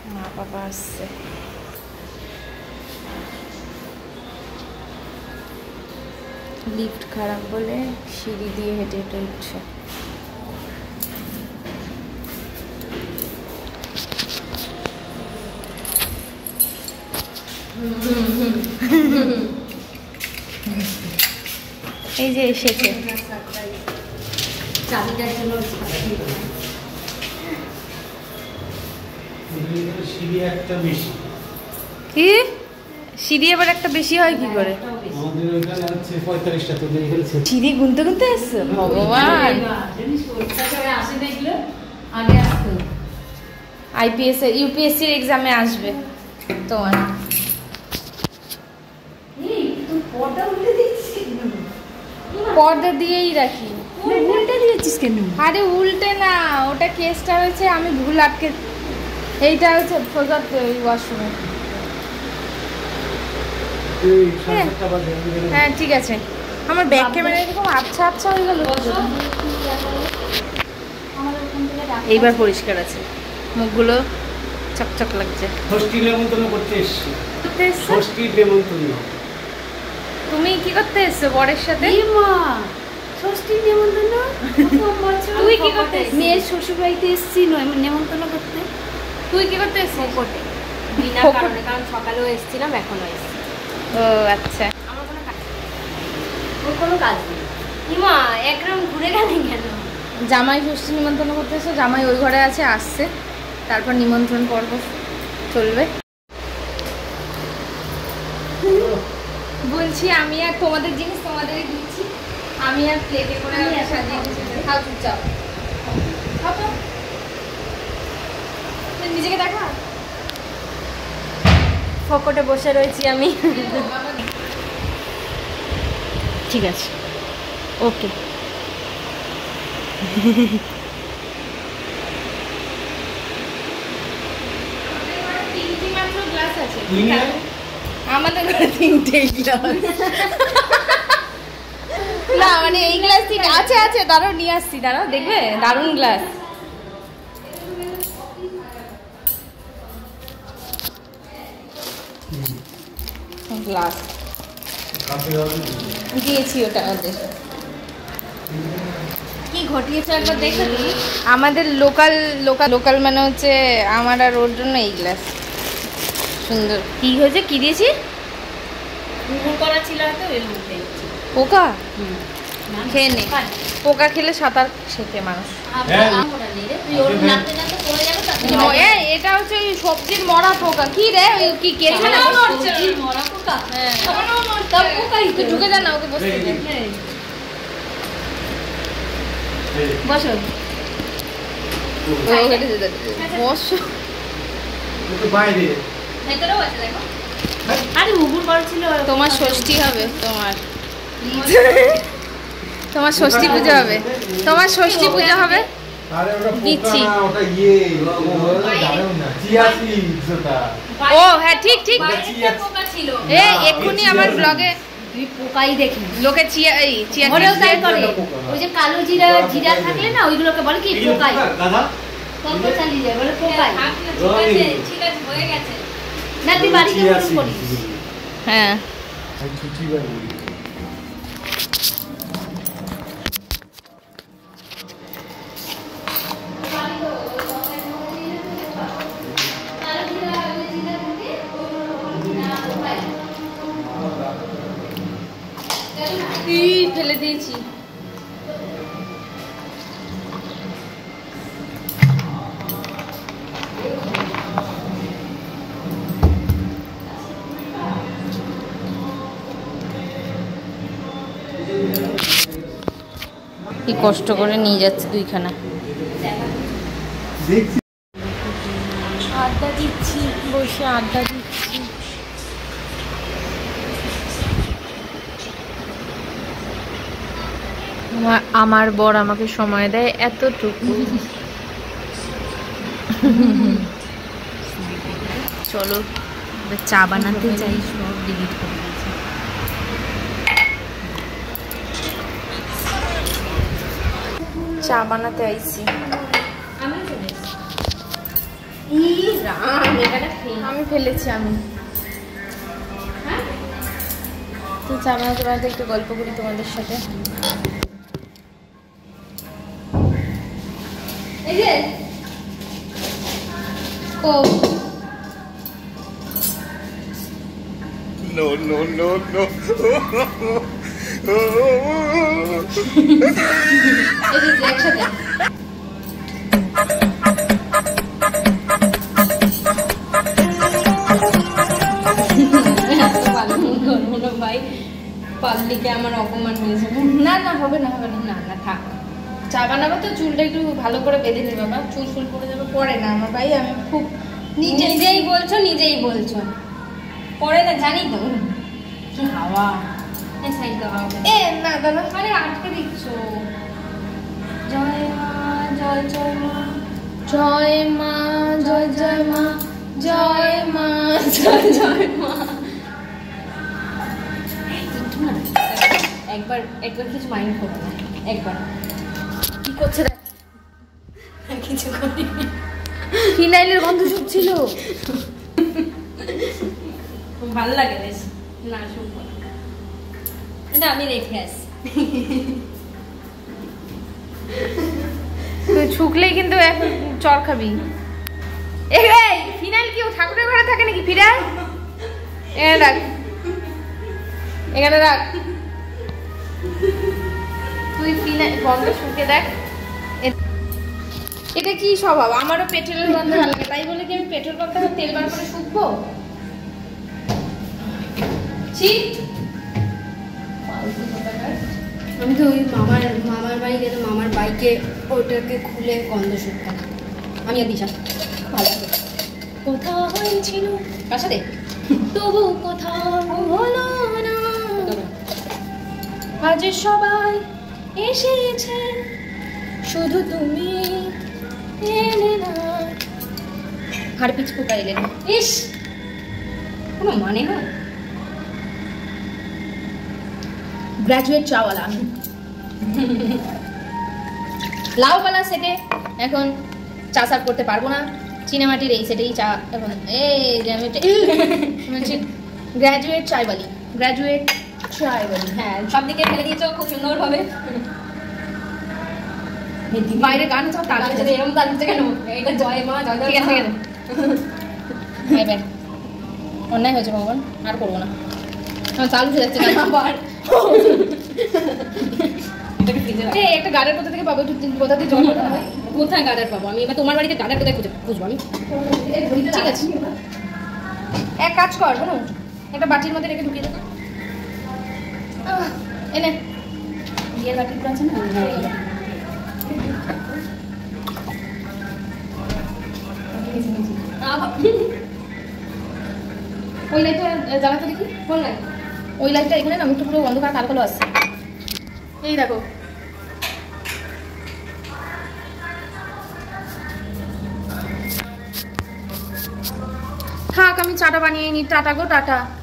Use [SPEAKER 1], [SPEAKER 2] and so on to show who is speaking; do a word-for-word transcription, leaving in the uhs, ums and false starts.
[SPEAKER 1] মা বাবা আসছে। লিফট খারাপ বলে সিঁড়ি দিয়ে হেঁটে হেঁটে উঠছে। এই যে এসেছে
[SPEAKER 2] চাবিটার জন্য
[SPEAKER 1] সিঁড়ি একটা বেশি। কি সিঁড়ি আবার একটা বেশি হয় কি করে? সিঁড়ি গুনতে গুনতে এসছো? ভগবান, আইপিএস ইউপিএসসি এর এক্সামে আসবে তোমার। পর্দা দিয়েই রাখি।
[SPEAKER 2] উল্টে দিয়েছিস কেন?
[SPEAKER 1] আরে উল্টে না, ওটা কেসটা হয়েছে আমি ভুল আটকে। এইটা হচ্ছে ফোজাত ওই ওয়াশরুমে। হ্যাঁ ঠিক আছে। আমার ব্যাক ক্যামেরা এরকম আচ্ছা আচ্ছা হয়ে গেল। এইবার পরিষ্কার আছে, মুখগুলো চকচক লাগছে।
[SPEAKER 3] ষষ্ঠী নেমন্তন্ন করতে এসছি। ষষ্ঠী নেমন্তন্ন।
[SPEAKER 1] তুমি কি করতে এসছো বরের সাথে?
[SPEAKER 2] ষষ্ঠী নেমন্তন্ন।
[SPEAKER 1] তুই কি করতে এসছিস?
[SPEAKER 2] মেয়ের শ্বশুর বাড়িতে এসছি নেমন্তন্ন করতে।
[SPEAKER 1] তুই কি করতে এসছিস?
[SPEAKER 2] কোটে বিনা কারণে, কারণ সকালেও এসেছিলাম এখনো এসছি।
[SPEAKER 1] ও আচ্ছা,
[SPEAKER 2] আমার কোনো কাজ ওর কোনো কাজ নেই। ইমা একরকম ঘুরে গেলেন কেন?
[SPEAKER 1] জামাই ষষ্ঠী নিমন্ত্রণ করতে এসো। জামাই ওই ঘরে আছে, আসছে, তারপর নিমন্ত্রণ পর্ব চলবে। বলছি আমি আর তোমাদের জিনিস তোমাদেরই দিচ্ছি। আমি আর প্লেটে করে সাজিয়ে দিচ্ছি। খাও চুপচাপ, খাও তো। নিজেকে দেখা।
[SPEAKER 2] ফকটে বসে রয়েছি আমি।
[SPEAKER 1] ঠিক আছে, ওকে। তিনটি মাত্র গ্লাস আছে আমাদের ঘরে, তিনটে গ্লাস। না মানে এই গ্লাস তিনটে আছে আছে দাঁড়াও নিয়ে আসছি, দাঁড়াও দেখবে দারুণ গ্লাস। গ্লাস দিয়েছি ওটা ওদের।
[SPEAKER 2] কি ঘটিয়েছে একবার দেখে দিই।
[SPEAKER 1] আমাদের লোকাল লোকাল লোকাল মানে হচ্ছে আমার আর ওর জন্য এই গ্লাস সুন্দর। কি হয়েছে, কি দিয়েছি?
[SPEAKER 2] ঘুমুর করা ছিল হয়তো এর মধ্যে।
[SPEAKER 1] পোকা খেয়ে নে, পোকা খেলে সাঁতার শেখে মানুষ। এটা হচ্ছে ওই সবজির মরা পোকা। কি রে ওই কি কেছে না
[SPEAKER 2] মরা পোকা?
[SPEAKER 1] হ্যাঁ
[SPEAKER 2] পোকাই তো
[SPEAKER 1] ঢুকে যা না, ওকে বসতে দে।
[SPEAKER 2] বসো
[SPEAKER 1] বসো
[SPEAKER 3] বাইরে।
[SPEAKER 2] ভেতরেও আছে দেখো। আরে উগুর করা ছিল।
[SPEAKER 1] তোমার ষষ্ঠী হবে, তোমার তোমার ষষ্ঠী পুজো হবে, তোমার ষষ্ঠী পুজো হবে।
[SPEAKER 3] আরে ওটা
[SPEAKER 1] দিচ্ছি।
[SPEAKER 3] পোকা না, ওটা ইয়ে দারুণ না, চিয়া সিডস ওটা।
[SPEAKER 1] ও হ্যাঁ ঠিক ঠিক।
[SPEAKER 2] পোকা ছিল।
[SPEAKER 1] এ এক্ষুনি আমার ব্লগে
[SPEAKER 2] তুই পোকাই দেখি
[SPEAKER 1] লোকে চিয়া এই চিয়া
[SPEAKER 2] ঘরেও তাই করে। ওই যে কালো জিরা জিরা থাকলে না ওইগুলোকে বলে কি পোকাই।
[SPEAKER 3] দাদা
[SPEAKER 2] কত চালিয়ে যায় বলে পোকাই। ঠিক আছে হয়ে গেছে। না তুই বাড়িতে ফোন করিস।
[SPEAKER 1] হ্যাঁ
[SPEAKER 3] আমি ছুটি বাড়ি।
[SPEAKER 1] ফেলে দিয়েছি। কি কষ্ট করে নিয়ে যাচ্ছে দুইখানা। আড্ডা দিচ্ছি, বসে আড্ডা দিচ্ছি। আমার বর আমাকে সময় দেয় এতটুকু। চলো চা বানাতে চাই, সব ডিলিট করে দিয়েছি। চা বানাতে আইছি।
[SPEAKER 2] খেয়ে
[SPEAKER 1] আমি ফেলেছি আমি
[SPEAKER 2] হ্যাঁ
[SPEAKER 1] তো চা বানাতে বানাতে একটু গল্প করি তোমাদের সাথে।
[SPEAKER 2] এই যে
[SPEAKER 1] ও
[SPEAKER 4] No, no, no, no.
[SPEAKER 2] এই যে একসাথে ভাই পাবলিকে আমার অপমান হয়েছে।
[SPEAKER 1] না না হবে না হবে না
[SPEAKER 2] না না থাক
[SPEAKER 1] চা বানাবো তো চুলটা একটু ভালো করে বেঁধে নে বাবা, চুল ফুল পড়ে যাবে। পরে না আমার ভাই, আমি খুব
[SPEAKER 2] নিজে নিজেই বলছো নিজেই বলছো পরে না জানি তো কি হাওয়া এই সাইড দাও
[SPEAKER 1] এ না দাদা
[SPEAKER 2] আরে আটকে দিচ্ছ। জয় মা জয় জয় মা
[SPEAKER 1] জয় মা জয় জয় মা জয় মা
[SPEAKER 2] জয় জয় মা। একটু না, একবার একবার কিছু মাইন্ড করো না, একবার
[SPEAKER 1] কি করছে দেখ,
[SPEAKER 2] কিছু করি
[SPEAKER 1] ফিনাইলের গন্ধ শুকছিল।
[SPEAKER 2] ভালো লাগে বেশ। না শুনবো না, এটা আমি রেখে আসি।
[SPEAKER 1] তুই ছুকলেই কিন্তু এখন চর খাবি। এই ফিনাইল কি ঠাকুরের ঘরে থাকে নাকি? ফিরা এখানে রাখ, এখানে রাখ। তুই ফিনাইল গন্ধ শুকে দেখ। এটা কি স্বভাব? আমারও পেট্রোলের গন্ধ ভালো লাগে, তাই বলে কি আমি পেট্রোল পাম্প থেকে তেল বার করে শুকবো? ছি,
[SPEAKER 2] আমি তো ওই মামার মামার বাড়ি গেলে মামার বাইকে ওটাকে খুলে গন্ধ শুকতাম আমি আর দিশা, ভালো লাগে।
[SPEAKER 1] কথা হয়েছিল
[SPEAKER 2] কার সাথে?
[SPEAKER 1] তবু কথা হলো না, আজ সবাই এসেছে শুধু তুমি এলে না। হাড় পিছ পোকা এলে না।
[SPEAKER 2] ইস কোনো মানে হয়?
[SPEAKER 1] গ্রাজুয়েট চাওয়ালা লাউপালা সেটে এখন চা সার্ভ করতে পারবো না, চিনামাটির এই সেটেই চা এখন। এই যে আমি গ্রাজুয়েট চাইবালি, গ্রাজুয়েট চাইবালি।
[SPEAKER 2] হ্যাঁ সব দিকে ফেলে দিয়েছো খুব সুন্দরভাবে।
[SPEAKER 1] বাইরে গান সব টাকা
[SPEAKER 2] তাহলে এরকম দাঁড়িয়েছে কেন? এটা জয় মা জয় জয়
[SPEAKER 1] ঠিক আছে,
[SPEAKER 2] মা।
[SPEAKER 1] ঠিক আছে। বাই বাই, অন্যায় হয়েছে ভগবান, আর করবো না। আমার চাল উঠে যাচ্ছে গান।
[SPEAKER 2] আবার এটাকে ফ্রিজে রাখ।
[SPEAKER 1] এই একটা গাড়ির কোথা থেকে পাবো? একটু কোথা থেকে জল কোথা হয়?
[SPEAKER 2] কোথায় গার্ডার পাবো আমি? এবার তোমার বাড়িতে গার্ডার কোথায় খুঁজে খুঁজবো আমি?
[SPEAKER 1] ঠিক আছে, এক কাজ কর, শোনো, একটা বাটির মধ্যে রেখে ঢুকিয়ে দেবো। আহ, এনে বিয়ের বাটিগুলো আছে না? ওই লাইটটা জ্বালাতে দেখি।
[SPEAKER 2] কোন নাই?
[SPEAKER 1] ওই লাইটটা এখানে না, মুখটা পুরো অন্ধকার কালো কালো আসছে। এই দেখো, থাক আমি চাটা বানিয়ে নিই। টাটা গো টাটা।